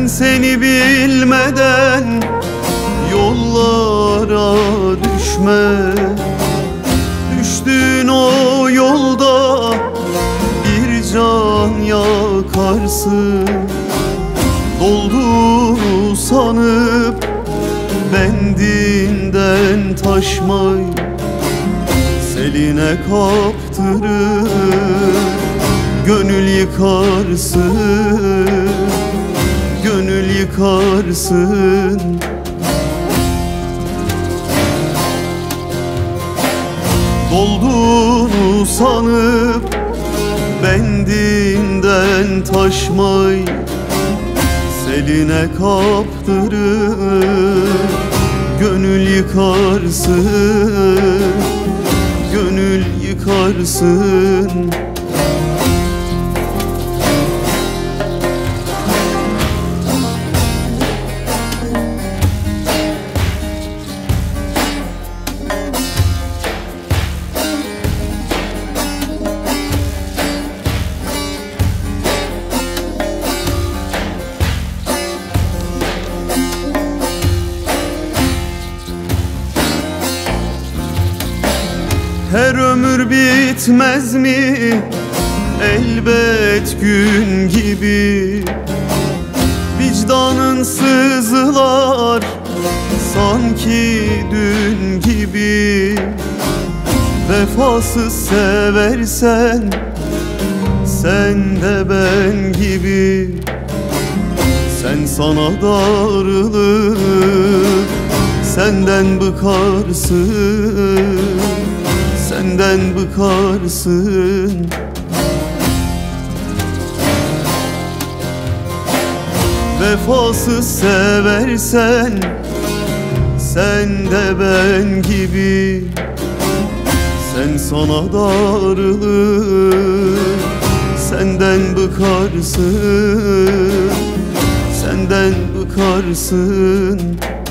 seni bilmeden yollara düşme. Düştüğün o yolda bir can yakarsın. Dolduğunu sanıp bendinden taşmayı seline kaptırır, gönül yıkarsın, gönül yıkarsın. Dolduğunu sanıp bendinden taşmayı seline kaptırır, gönül yıkarsın, gönül yıkarsın. Her ömür bitmez mi? Elbet gün gibi. Vicdanın sızlar sanki dün gibi. Vefasız seversen sen de ben gibi. Sen sana darılır, senden bıkarsın, senden bıkarsın. Vefasız seversen sen de ben gibi. Sen sana darılır, senden bıkarsın, senden bıkarsın.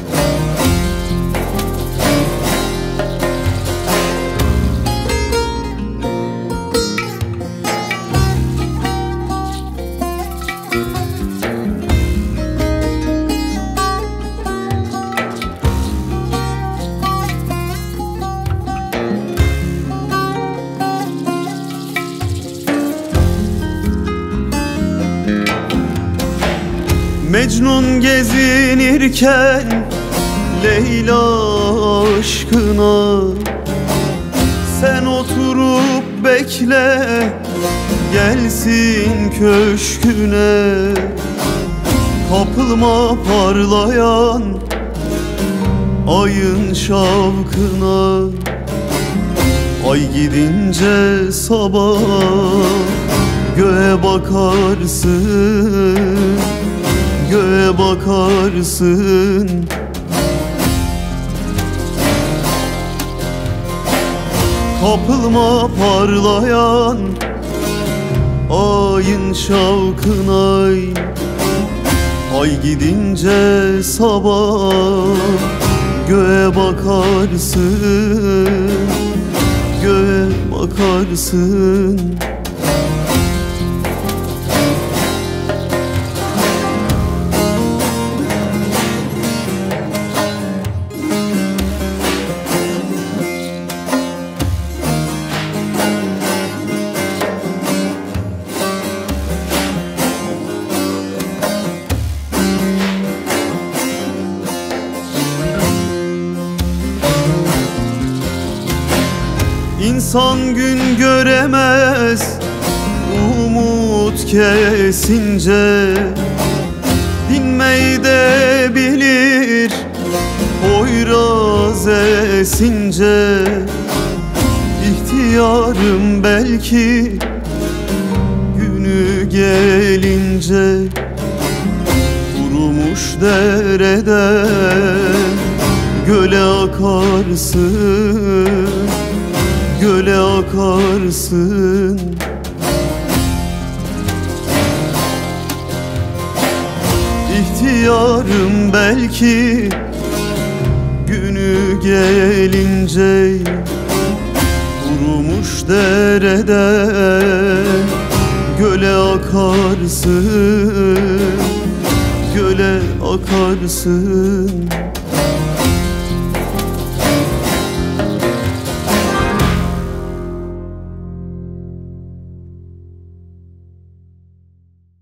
Mecnun gezinirken Leyla aşkına, sen oturup bekle gelsin köşküne. Kapılma parlayan ayın şavkına. Ay gidince sabah göğe bakarsın, göğe bakarsın. Kapılma parlayan ayın şavkına. Ay gidince sabah göğe bakarsın, göğe bakarsın. İnsan gün göremez umut kesince. Dinmeyi de bilir Poyraz esince. İhtiyarım belki günü gelince. Kurumuş dereden göle akarsın, göle akarsın. İhtiyarım belki günü gelince. Kurumuş dereden göle akarsın, göle akarsın